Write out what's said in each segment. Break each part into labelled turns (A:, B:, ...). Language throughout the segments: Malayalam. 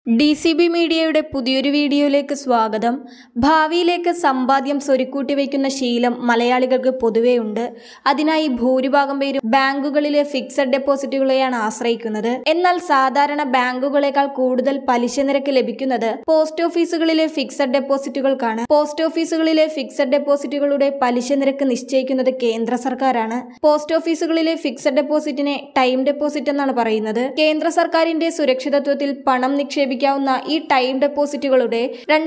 A: DCB മീഡിയയുടെ പുതിയൊരു വീഡിയോയിലേക്ക് സ്വാഗതം. ഭാവിയിലേക്ക് സമ്പാദ്യം സ്വരുക്കൂട്ടി വയ്ക്കുന്ന ശീലം മലയാളികൾക്ക് പൊതുവേ ഉണ്ട്. അതിനായി ഭൂരിഭാഗം പേരും ബാങ്കുകളിലെ ഫിക്സഡ് ഡെപ്പോസിറ്റുകളെയാണ് ആശ്രയിക്കുന്നത്. എന്നാൽ സാധാരണ ബാങ്കുകളേക്കാൾ കൂടുതൽ പലിശ നിരക്ക് ലഭിക്കുന്നത് പോസ്റ്റ് ഓഫീസുകളിലെ ഫിക്സഡ് ഡെപ്പോസിറ്റുകൾക്കാണ്. പോസ്റ്റ് ഓഫീസുകളിലെ ഫിക്സഡ് ഡെപ്പോസിറ്റുകളുടെ പലിശ നിരക്ക് നിശ്ചയിക്കുന്നത് കേന്ദ്ര സർക്കാരാണ്. പോസ്റ്റ് ഓഫീസുകളിലെ ഫിക്സഡ് ഡെപ്പോസിറ്റിനെ ടൈം ഡെപ്പോസിറ്റ് എന്നാണ് പറയുന്നത്. കേന്ദ്ര സർക്കാരിന്റെ സുരക്ഷിതത്വത്തിൽ പണം നിക്ഷേപിക്കാവുന്ന ഈ ടൈം ഡെപ്പോസിറ്റുകളുടെ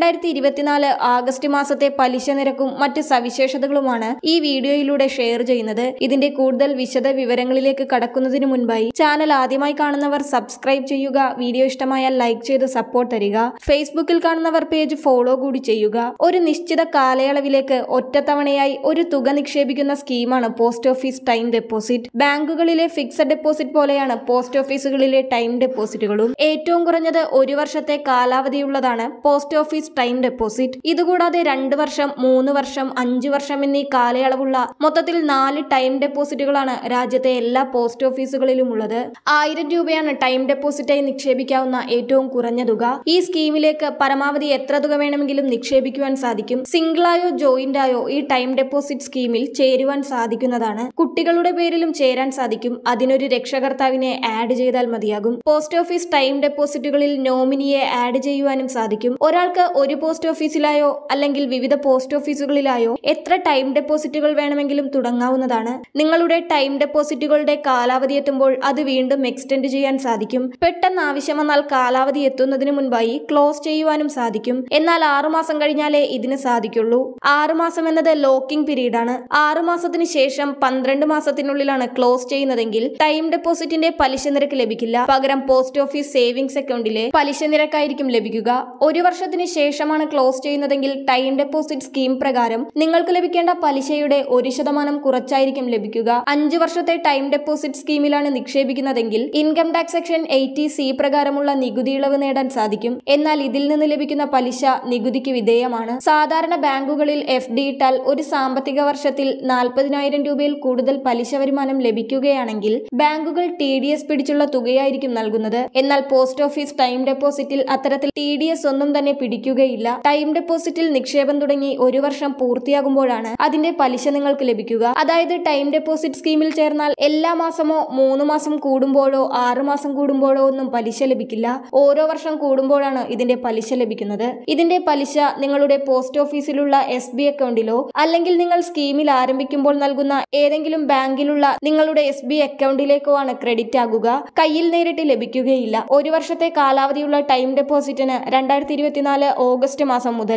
A: 2024 ആഗസ്റ്റ് മാസത്തെ പലിശ നിരക്കും മറ്റ് സവിശേഷതകളുമാണ് ഈ വീഡിയോയിലൂടെ ഷെയർ ചെയ്യുന്നത്. ഇതിന്റെ കൂടുതൽ വിശദ വിവരങ്ങളിലേക്ക് കടക്കുന്നതിന് മുൻപായി ചാനൽ ആദ്യമായി കാണുന്നവർ സബ്സ്ക്രൈബ് ചെയ്യുക. വീഡിയോ ഇഷ്ടമായാൽ ലൈക്ക് ചെയ്ത് സപ്പോർട്ട് തരിക. ഫേസ്ബുക്കിൽ കാണുന്നവർ പേജ് ഫോളോ കൂടി ചെയ്യുക. ഒരു നിശ്ചിത കാലയളവിലേക്ക് ഒറ്റത്തവണയായി ഒരു തുക നിക്ഷേപിക്കുന്ന സ്കീമാണ് പോസ്റ്റ് ഓഫീസ് ടൈം ഡെപ്പോസിറ്റ്. ബാങ്കുകളിലെ ഫിക്സഡ് ഡെപ്പോസിറ്റ് പോലെയാണ് പോസ്റ്റ് ഓഫീസുകളിലെ ടൈം ഡെപ്പോസിറ്റുകളും. ഏറ്റവും കുറഞ്ഞത് ഒരു വർഷത്തെ കാലാവധിയുള്ളതാണ് പോസ്റ്റ് ഓഫീസ് ടൈം ഡെപ്പോസിറ്റ്. ഇതുകൂടാതെ 2 വർഷം, 3 വർഷം, 5 വർഷം എന്നീ കാലയളവുള്ള മൊത്തത്തിൽ 4 ടൈം ഡെപ്പോസിറ്റുകളാണ് രാജ്യത്തെ എല്ലാ പോസ്റ്റ് ഓഫീസുകളിലും ഉള്ളത്. 1000 രൂപയാണ് ടൈം ഡെപ്പോസിറ്റായി നിക്ഷേപിക്കാവുന്ന ഏറ്റവും കുറഞ്ഞ തുക. ഈ സ്കീമിലേക്ക് പരമാവധി എത്ര തുക വേണമെങ്കിലും നിക്ഷേപിക്കുവാൻ സാധിക്കും. സിംഗിളായോ ജോയിന്റ് ആയോ ഈ ടൈം ഡെപ്പോസിറ്റ് സ്കീമിൽ ചേരുവാൻ സാധിക്കുന്നതാണ്. കുട്ടികളുടെ പേരിലും ചേരാൻ സാധിക്കും. അതിനൊരു രക്ഷകർത്താവിനെ ആഡ് ചെയ്താൽ മതിയാകും. പോസ്റ്റ് ഓഫീസ് ടൈം ഡെപ്പോസിറ്റുകളിൽ നോമിനിയെ ആഡ് ചെയ്യുവാനും സാധിക്കും. ഒരാൾക്ക് ഒരു പോസ്റ്റ് ഓഫീസിലായോ അല്ലെങ്കിൽ വിവിധ പോസ്റ്റ് ഓഫീസുകളിലായോ എത്ര ടൈം ഡെപ്പോസിറ്റുകൾ വേണമെങ്കിലും തുടങ്ങാവുന്നതാണ്. നിങ്ങളുടെ ടൈം ഡെപ്പോസിറ്റുകളുടെ കാലാവധി എത്തുമ്പോൾ അത് വീണ്ടും എക്സ്റ്റെൻഡ് ചെയ്യാൻ സാധിക്കും. പെട്ടെന്ന് ആവശ്യം വന്നാൽ കാലാവധി എത്തുന്നതിന് മുൻപായി ക്ലോസ് ചെയ്യുവാനും സാധിക്കും. എന്നാൽ 6 മാസം കഴിഞ്ഞാലേ ഇതിന് സാധിക്കുള്ളൂ. 6 മാസം എന്നത് ലോക്കിംഗ് പീരീഡ് ആണ്. 6 മാസത്തിന് ശേഷം 12 മാസത്തിനുള്ളിലാണ് ക്ലോസ് ചെയ്യുന്നതെങ്കിൽ ടൈം ഡെപ്പോസിറ്റിന്റെ പലിശ നിരക്ക് ലഭിക്കില്ല. പകരം പോസ്റ്റ് ഓഫീസ് സേവിങ്സ് അക്കൗണ്ടിലെ പലിശ നിരക്കായിരിക്കും ലഭിക്കുക. 1 വർഷത്തിന് ശേഷമാണ് ക്ലോസ് ചെയ്യുന്നതെങ്കിൽ ടൈം ഡെപ്പോസിറ്റ് സ്കീം പ്രകാരം നിങ്ങൾക്ക് ലഭിക്കേണ്ട പലിശയുടെ 1% കുറച്ചായിരിക്കും ലഭിക്കുക. 5 വർഷത്തെ ടൈം ഡെപ്പോസിറ്റ് സ്കീമിലാണ് നിക്ഷേപിക്കുന്നതെങ്കിൽ ഇൻകം ടാക്സ് സെക്ഷൻ 80C പ്രകാരമുള്ള നികുതി ഇളവ് നേടാൻ സാധിക്കും. എന്നാൽ ഇതിൽ നിന്ന് ലഭിക്കുന്ന പലിശ നികുതിക്ക് വിധേയമാണ്. സാധാരണ ബാങ്കുകളിൽ FD ഇട്ടാൽ ഒരു സാമ്പത്തിക വർഷത്തിൽ 40,000 രൂപയിൽ കൂടുതൽ പലിശ വരുമാനം ലഭിക്കുകയാണെങ്കിൽ ബാങ്കുകൾ TDS പിടിച്ചുള്ള തുകയായിരിക്കും നൽകുന്നത്. എന്നാൽ പോസ്റ്റ് ഓഫീസ് ടൈം ഡെപ്പോസിറ്റിൽ അത്തരത്തിൽ TDS ഒന്നും തന്നെ പിടിക്കുകയില്ല. ടൈം ഡെപ്പോസിറ്റിൽ നിക്ഷേപം തുടങ്ങി 1 വർഷം പൂർത്തിയാകുമ്പോഴാണ് അതിന്റെ പലിശ നിങ്ങൾക്ക് ലഭിക്കുക. അതായത് ടൈം ഡെപ്പോസിറ്റ് സ്കീമിൽ ചേർന്നാൽ എല്ലാ മാസമോ 3 മാസം കൂടുമ്പോഴോ 6 മാസം കൂടുമ്പോഴോ ഒന്നും പലിശ ലഭിക്കില്ല. ഓരോ വർഷം കൂടുമ്പോഴാണ് ഇതിന്റെ പലിശ ലഭിക്കുന്നത്. ഇതിന്റെ പലിശ നിങ്ങളുടെ പോസ്റ്റ് ഓഫീസിലുള്ള SB അക്കൗണ്ടിലോ അല്ലെങ്കിൽ നിങ്ങൾ സ്കീമിൽ ആരംഭിക്കുമ്പോൾ നൽകുന്ന ഏതെങ്കിലും ബാങ്കിലുള്ള നിങ്ങളുടെ SB അക്കൗണ്ടിലേക്കോ ആണ് ക്രെഡിറ്റ് ആകുക. കയ്യിൽ നേരിട്ട് ലഭിക്കുകയില്ല. 1 വർഷത്തെ കാലാവധിയുള്ള ടൈം ഡെപ്പോസിറ്റിന് 2024 ഓഗസ്റ്റ് മാസം മുതൽ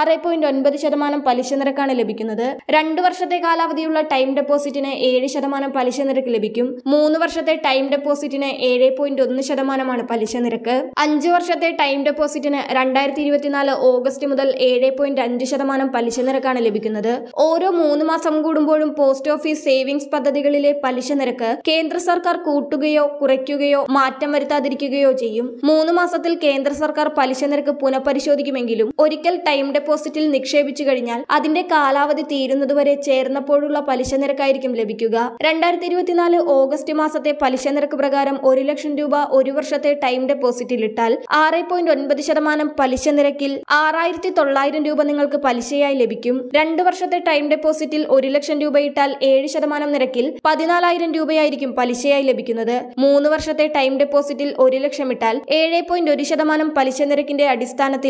A: 6.9% പലിശ നിരക്കാണ് ലഭിക്കുന്നത്. 2 വർഷത്തെ കാലാവധിയുള്ള ടൈം ഡെപ്പോസിറ്റിന് 7% പലിശ നിരക്ക് ലഭിക്കും. 3 വർഷത്തെ ടൈം ഡെപ്പോസിറ്റിന് 7.1% പലിശ നിരക്ക്. 5 വർഷത്തെ ടൈം ഡെപ്പോസിറ്റിന് 2024 ഓഗസ്റ്റ് മുതൽ 7.5% പലിശ നിരക്കാണ് ലഭിക്കുന്നത്. ഓരോ 3 മാസം കൂടുമ്പോഴും പോസ്റ്റ് ഓഫീസ് സേവിങ്സ് പദ്ധതികളിലെ പലിശ നിരക്ക് കേന്ദ്ര സർക്കാർ കൂട്ടുകയോ കുറയ്ക്കുകയോ മാറ്റം വരുത്താതിരിക്കുകയോ ചെയ്യും. 3 മാസത്തിൽ കേന്ദ്ര സർക്കാർ പലിശ നിരക്ക് പുനഃപരിശോധിക്കുമെങ്കിലും ഒരിക്കൽ ടൈം ഡെപ്പോസിറ്റിൽ നിക്ഷേപിച്ചു കഴിഞ്ഞാൽ അതിന്റെ കാലാവധി തീരുന്നതുവരെ ചേർന്നപ്പോഴുള്ള പലിശ നിരക്കായിരിക്കും ലഭിക്കുക. 2024 ഓഗസ്റ്റ് മാസത്തെ പലിശ നിരക്ക് പ്രകാരം 1 ലക്ഷം രൂപ 1 വർഷത്തെ ടൈം ഡെപ്പോസിറ്റിൽ ഇട്ടാൽ 6.9% പലിശ നിരക്കിൽ 6,900 രൂപ നിങ്ങൾക്ക് പലിശയായി ലഭിക്കും. 2 വർഷത്തെ ടൈം ഡെപ്പോസിറ്റിൽ 1 ലക്ഷം രൂപ ഇട്ടാൽ 7% നിരക്കിൽ 14,000 രൂപയായിരിക്കും പലിശയായി ലഭിക്കുന്നത്. 3 വർഷത്തെ ടൈം ഡെപ്പോസിറ്റിൽ 1 ലക്ഷം ഇട്ടാൽ 7.1% പലിശ നിരക്കിന്റെ അടിസ്ഥാനത്തിൽ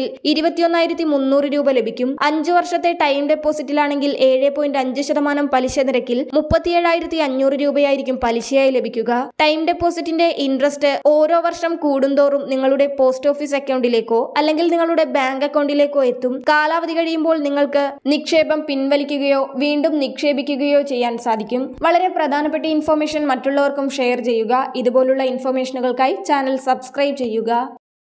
A: 21,300 രൂപ ലഭിക്കും. 5 വർഷത്തെ ടൈം ഡെപ്പോസിറ്റിലാണെങ്കിൽ 7.5% പലിശ നിരക്കിൽ 37,500 രൂപയായിരിക്കും പലിശയായി ലഭിക്കുക. ടൈം ഡെപ്പോസിറ്റിന്റെ ഇൻട്രസ്റ്റ് ഓരോ വർഷം കൂടുന്തോറും നിങ്ങളുടെ പോസ്റ്റ് ഓഫീസ് അക്കൗണ്ടിലേക്കോ അല്ലെങ്കിൽ നിങ്ങളുടെ ബാങ്ക് അക്കൗണ്ടിലേക്കോ എത്തും. കാലാവധി കഴിയുമ്പോൾ നിങ്ങൾക്ക് നിക്ഷേപം പിൻവലിക്കുകയോ വീണ്ടും നിക്ഷേപിക്കുകയോ ചെയ്യാൻ സാധിക്കും. വളരെ പ്രധാനപ്പെട്ട ഇൻഫർമേഷൻ മറ്റുള്ളവർക്കും ഷെയർ ചെയ്യുക. ഇതുപോലുള്ള ഇൻഫർമേഷനുകൾക്കായി ചാനൽ സബ്സ്ക്രൈബ് ചെയ്യുക.